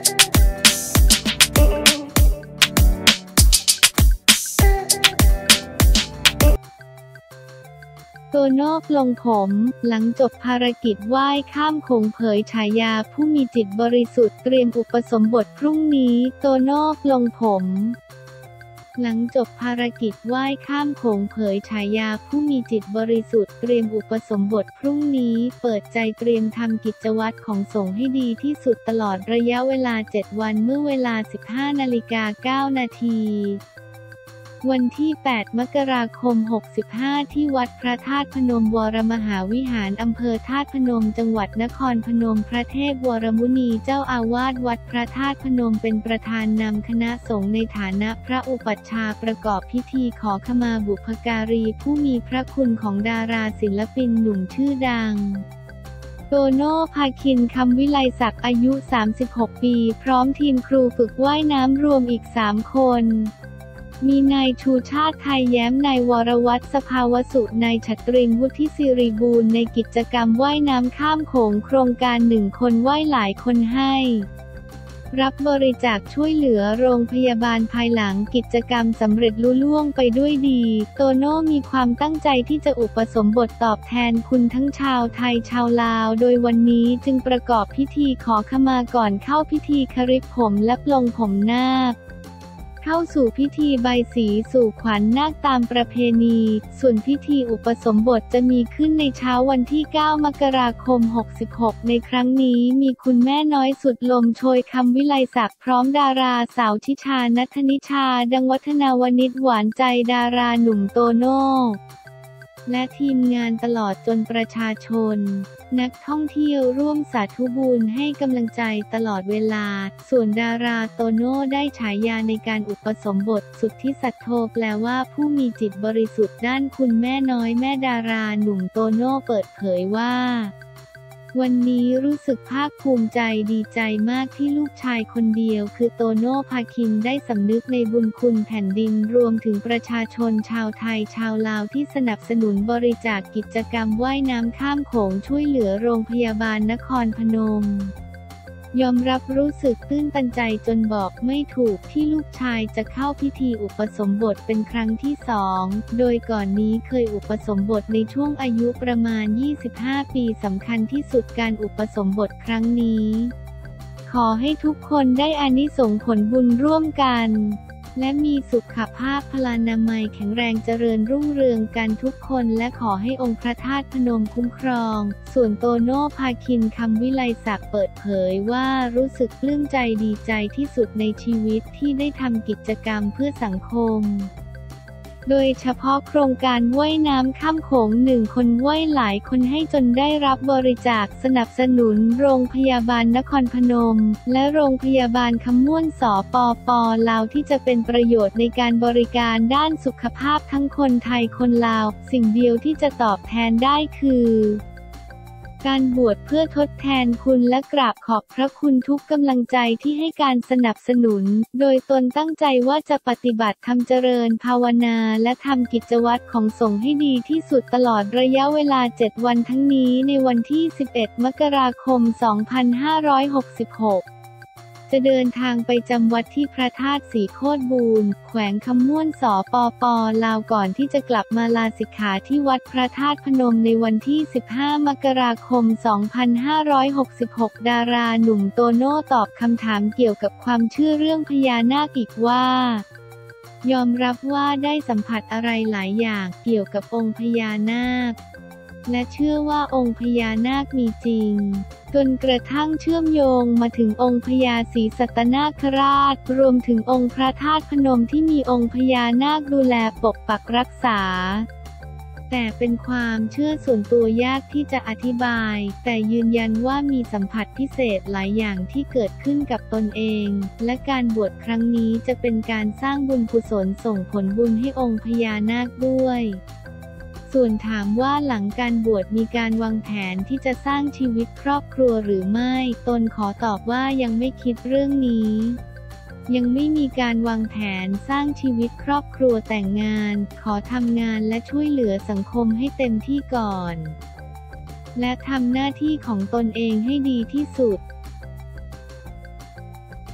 โตโน่ปลงผมหลังจบภารกิจว่ายข้ามโขงเผยฉายาผู้มีจิตบริสุทธิ์เตรียมอุปสมบทพรุ่งนี้โตโน่ปลงผมหลังจบภารกิจว่ายข้ามโขงเผยฉายาผู้มีจิตบริสุทธิ์เตรียมอุปสมบทพรุ่งนี้เปิดใจเตรียมทำกิจวัตรของสงฆ์ให้ดีที่สุดตลอดระยะเวลา7วันเมื่อเวลา 15:09 น.วันที่ 8 มกราคม 65 ที่วัดพระธาตุพนมวรมหาวิหารอำเภอธาตุพนมจังหวัดนครพนมพระเทพวรมุนีเจ้าอาวาสวัดพระธาตุพนมเป็นประธานนำคณะสงฆ์ในฐานะพระอุปัชฌาย์ประกอบพิธีขอขมาบุพการีผู้มีพระคุณของดาราศิลปินหนุ่มชื่อดังโตโน่ภาคินคำวิไลศักดิ์อายุ 36 ปีพร้อมทีมครูฝึกว่ายน้ำรวมอีก 3 คนมีนายชูชาติไทยแย้มนายวรวัฒน์สภาวสุนายฉัตรินวุฒิศิริบูรณ์ในกิจกรรมว่ายน้ำข้ามโขงโครงการ1 คนว่ายหลายคนให้รับบริจาคช่วยเหลือโรงพยาบาลภายหลังกิจกรรมสำเร็จลุล่วงไปด้วยดีโตโน่มีความตั้งใจที่จะอุปสมบทตอบแทนคุณทั้งชาวไทยชาวลาวโดยวันนี้จึงประกอบพิธีขอขมาก่อนเข้าพิธีคฤห์ผมและปลงผมนาคเข้าสู่พิธีใบสีสู่ขวัญนาคตามประเพณีส่วนพิธีอุปสมบทจะมีขึ้นในเช้าวันที่ 9 มกราคม 66 ในครั้งนี้มีคุณแม่น้อยสุดลมโชยคำวิไลศักดิ์พร้อมดาราสาวทิชานัทธนิชาดังวัฒนาวณิชหวานใจดาราหนุ่มโตโน่และทีมงานตลอดจนประชาชนนักท่องเที่ยวร่วมสาธุบุญให้กำลังใจตลอดเวลาส่วนดาราโตโน่ได้ฉายาในการอุปสมบทสุทธิสัทโธแปลว่าผู้มีจิตบริสุทธิ์ด้านคุณแม่น้อยแม่ดาราหนุ่มโตโน่เปิดเผยว่าวันนี้รู้สึกภาคภูมิใจดีใจมากที่ลูกชายคนเดียวคือโตโน่ภาคินได้สำนึกในบุญคุณแผ่นดินรวมถึงประชาชนชาวไทยชาวลาวที่สนับสนุนบริจาคกิจกรรมว่ายน้ำข้ามโขงช่วยเหลือโรงพยาบาลนครพนมยอมรับรู้สึกตื้นตันใจจนบอกไม่ถูกที่ลูกชายจะเข้าพิธีอุปสมบทเป็นครั้งที่ 2โดยก่อนนี้เคยอุปสมบทในช่วงอายุประมาณ 25 ปีสำคัญที่สุดการอุปสมบทครั้งนี้ขอให้ทุกคนได้อานิสงส์ผลบุญร่วมกันและมีสุขภาพพลานามัยแข็งแรงเจริญรุ่งเรืองกันทุกคนและขอให้องค์พระธาตุพนมคุ้มครองส่วนโตโน่ภาคินคำวิไลศักดิ์เปิดเผยว่ารู้สึกปลื้มใจดีใจที่สุดในชีวิตที่ได้ทำกิจกรรมเพื่อสังคมโดยเฉพาะโครงการว่ายน้ำข้ามโขง1 คนว่ายหลายคนให้จนได้รับบริจาคสนับสนุนโรงพยาบาลนครพนมและโรงพยาบาลคำม่วนสปป.ลาวที่จะเป็นประโยชน์ในการบริการด้านสุขภาพทั้งคนไทยคนลาวสิ่งเดียวที่จะตอบแทนได้คือการบวชเพื่อทดแทนคุณและกราบขอบพระคุณทุกกำลังใจที่ให้การสนับสนุนโดยตนตั้งใจว่าจะปฏิบัติธรรมเจริญภาวนาและทำกิจวัตรของสงฆ์ให้ดีที่สุดตลอดระยะเวลา7 วันทั้งนี้ในวันที่ 11 มกราคม 2566จะเดินทางไปจำวัดที่พระธาตุศรีโคตรบูรณ์แขวงคำม่วนสปป.ลาวก่อนที่จะกลับมาลาสิกขาที่วัดพระธาตุพนมในวันที่ 15 มกราคม 2566 ดาราหนุ่มโตโน่ตอบคำถามเกี่ยวกับความเชื่อเรื่องพญานาคอีกว่ายอมรับว่าได้สัมผัสอะไรหลายอย่างเกี่ยวกับองค์พญานาคและเชื่อว่าองค์พญานาคมีจริงจนกระทั่งเชื่อมโยงมาถึงองค์พญาศรีสัตนาคราชรวมถึงองค์พระธาตุพนมที่มีองค์พญานาคดูแลปกปักรักษาแต่เป็นความเชื่อส่วนตัวยากที่จะอธิบายแต่ยืนยันว่ามีสัมผัสพิเศษหลายอย่างที่เกิดขึ้นกับตนเองและการบวชครั้งนี้จะเป็นการสร้างบุญกุศลส่งผลบุญให้องค์พญานาคด้วยส่วนถามว่าหลังการบวชมีการวางแผนที่จะสร้างชีวิตครอบครัวหรือไม่ตนขอตอบว่ายังไม่คิดเรื่องนี้ยังไม่มีการวางแผนสร้างชีวิตครอบครัวแต่งงานขอทำงานและช่วยเหลือสังคมให้เต็มที่ก่อนและทำหน้าที่ของตนเองให้ดีที่สุด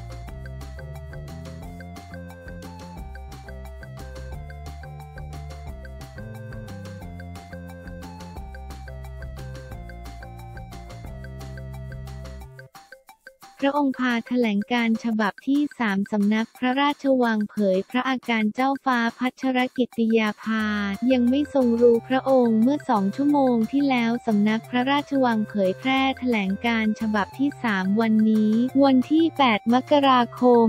พระองค์พาแถลงการฉบับที่ 3 สำนักพระราชวังเผยพระอาการเจ้าฟ้าพัชรกิติยาภายังไม่ทรงรู้พระองค์เมื่อ2 ชั่วโมงที่แล้วสำนักพระราชวังเผยแพร่แถลงการฉบับที่ 3 วันนี้วันที่ 8 มกราคม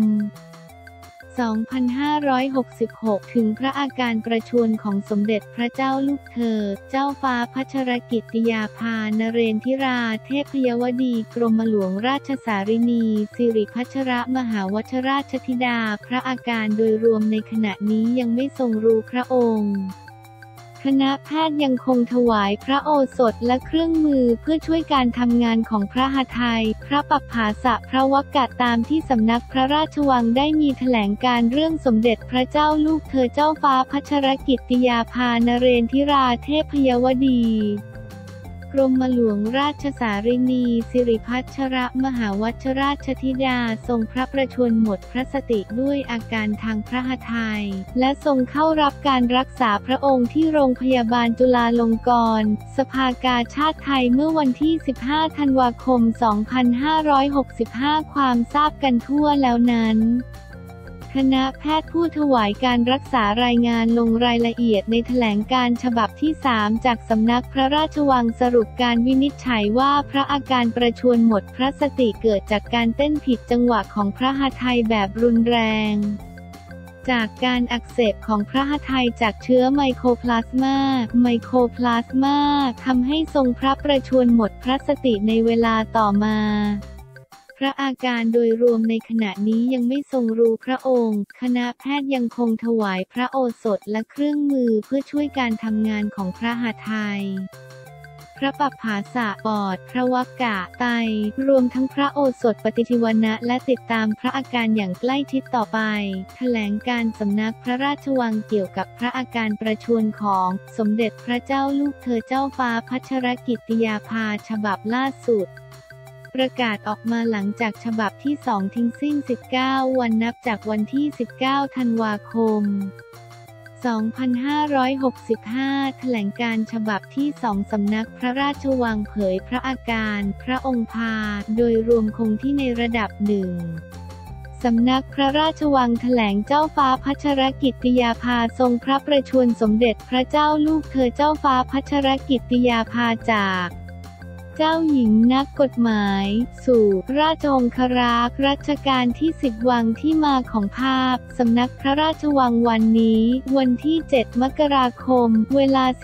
2566 ถึงพระอาการประชวรของสมเด็จพระเจ้าลูกเธอ เจ้าฟ้าพัชรกิติยาภานเรนทิราเทพยวดีกรมหลวงราชสารินีสิริพัชรมหาวชราชธิดาพระอาการโดยรวมในขณะนี้ยังไม่ทรงรู้พระองค์คณะแพทย์ยังคงถวายพระโอสถและเครื่องมือเพื่อช่วยการทำงานของพระหทัยพระปัปภาสะพระวกะตามที่สำนักพระราชวังได้มีแถลงการเรื่องสมเด็จพระเจ้าลูกเธอเจ้าฟ้าพัชรกิติยาภานเรนทิราเทพยวดีกรมหลวงราชสารินีสิริพัชรมหาวชราชธิดาทรงพระประชวรหมดพระสติด้วยอาการทางพระหทัยและทรงเข้ารับการรักษาพระองค์ที่โรงพยาบาลจุฬาลงกรณ์สภากาชาดไทยเมื่อวันที่ 15 ธันวาคม 2565 ความทราบกันทั่วแล้วนั้นคณะแพทย์ผู้ถวายการรักษารายงานลงรายละเอียดในแถลงการฉบับที่ 3 จากสำนักพระราชวังสรุปการวินิจฉัยว่าพระอาการประชวรหมดพระสติเกิดจากการเต้นผิดจังหวะของพระหทัยแบบรุนแรงจากการอักเสบของพระหทัยจากเชื้อไมโครพลาสมาทำให้ทรงพระประชวรหมดพระสติในเวลาต่อมาพระอาการโดยรวมในขณะนี้ยังไม่ทรงรู้พระองค์คณะแพทย์ยังคงถวายพระโอสถและเครื่องมือเพื่อช่วยการทำงานของพระหทัยพระปัปภาสะปอดพระวกะไตรวมทั้งพระโอสถปฏิทิวนะและติดตามพระอาการอย่างใกล้ชิดต่อไปแถลงการสำนักพระราชวังเกี่ยวกับพระอาการประชวรของสมเด็จพระเจ้าลูกเธอเจ้าฟ้าพัชรกิติยาภาฉบับล่าสุดประกาศออกมาหลังจากฉบับที่ 2 ทิ้งสิ้น 19 วันนับจากวันที่ 19 ธันวาคม 2565 แถลงการฉบับที่ 2 สำนักพระราชวังเผยพระอาการพระองค์พาโดยรวมคงที่ในระดับหนึ่งสำนักพระราชวังแถลงเจ้าฟ้าพัชรกิติยาภาทรงพระประชวรสมเด็จพระเจ้าลูกเธอเจ้าฟ้าพัชรกิติยาภาจากเจ้าหญิงนักกฎหมายสู่ราชองครักษ์รัชกาลที่ 10 วังที่มาของภาพสำนักพระราชวังวันนี้วันที่ 7 มกราคมเวลา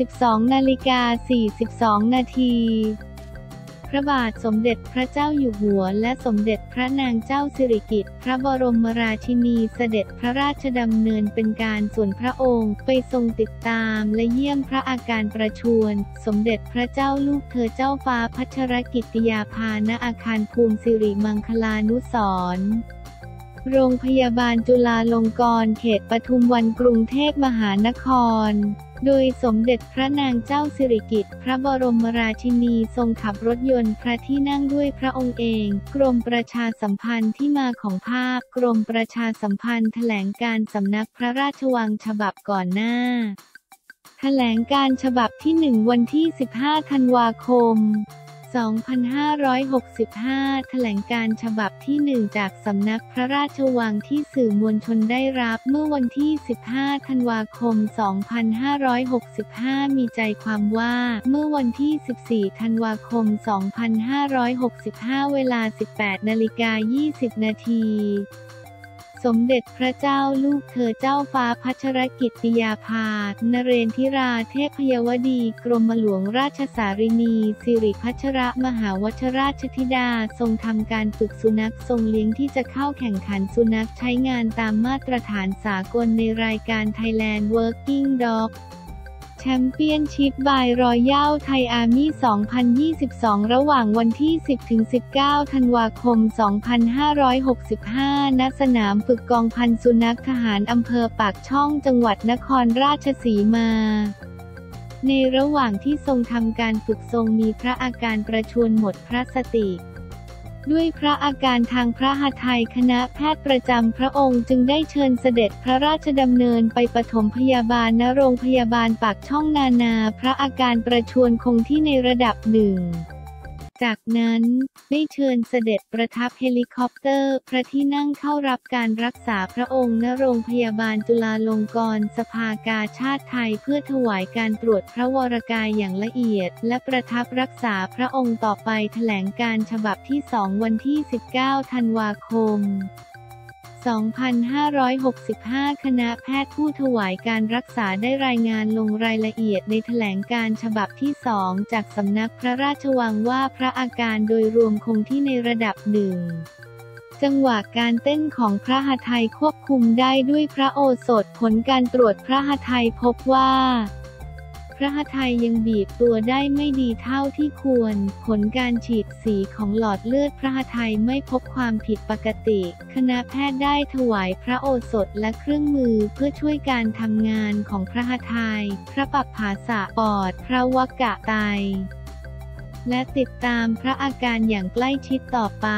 12:42 นาทีพระบาทสมเด็จพระเจ้าอยู่หัวและสมเด็จพระนางเจ้าสิริกิติ์พระบรมราชินีเสด็จพระราชดำเนินเป็นการส่วนพระองค์ไปทรงติดตามและเยี่ยมพระอาการประชวรสมเด็จพระเจ้าลูกเธอเจ้าฟ้าพัชรกิติยาภาณอาคารภูมิสิริมังคลานุสรณ์โรงพยาบาลจุฬาลงกรณ์เขตปทุมวันกรุงเทพมหานครโดยสมเด็จพระนางเจ้าสิริกิติ์พระบรมราชินีทรงขับรถยนต์พระที่นั่งด้วยพระองค์เองกรมประชาสัมพันธ์ที่มาของภาพกรมประชาสัมพันธ์แถลงการสำนักพระราชวังฉบับก่อนหน้าแถลงการฉบับที่ 1 วันที่ 15 ธันวาคม 2565 แถลงการฉบับที่ 1 จากสำนักพระราชวังที่สื่อมวลชนได้รับเมื่อวันที่ 15 ธันวาคม 2565 มีใจความว่าเมื่อวันที่ 14 ธันวาคม 2565 เวลา 18:20 นาทีสมเด็จพระเจ้าลูกเธอเจ้าฟ้าพัชรกิติยาภานเรนทิราเทพยวดีกรมหลวงราชสารินีสิริพัชรมหาวชราชธิดาทรงทำการฝึกสุนัขทรงเลี้ยงที่จะเข้าแข่งขันสุนัขใช้งานตามมาตรฐานสากลในรายการ Thailand Working Dog Championship by Royal Thai Army 2022 ระหว่างวันที่ 10-19 ธันวาคม 2565 ณ สนามฝึกกองพันสุนัขทหารอำเภอปากช่องจังหวัดนครราชสีมาในระหว่างที่ทรงทำการฝึกทรงมีพระอาการประชวรหมดพระสติด้วยพระอาการทางพระหทัยคณะแพทย์ประจำพระองค์จึงได้เชิญเสด็จพระราชดำเนินไปปฐมพยาบาลณโรงพยาบาลปากช่องนานาพระอาการประชวรคงที่ในระดับหนึ่งจากนั้นได้เชิญเสด็จประทับเฮลิคอปเตอร์พระที่นั่งเข้ารับการรักษาพระองค์ณโรงพยาบาลจุฬาลงกรณ์สภากาชาดไทยเพื่อถวายการตรวจพระวรกายอย่างละเอียดและประทับรักษาพระองค์ต่อไปแถลงการฉบับที่ 2 วันที่ 19 ธันวาคม 2565 คณะแพทย์ผู้ถวายการรักษาได้รายงานลงรายละเอียดในแถลงการฉบับที่ 2 จากสำนักพระราชวังว่าพระอาการโดยรวมคงที่ในระดับหนึ่ง จังหวะการเต้นของพระหทัยควบคุมได้ด้วยพระโอสถผลการตรวจพระหทัยพบว่าพระหทัยยังบีบตัวได้ไม่ดีเท่าที่ควรผลการฉีดสีของหลอดเลือดพระหทัยไม่พบความผิดปกติคณะแพทย์ได้ถวายพระโอสถและเครื่องมือเพื่อช่วยการทำงานของพระหทัยพระปัปภาสะปอดพระวกะไตและติดตามพระอาการอย่างใกล้ชิดต่อไป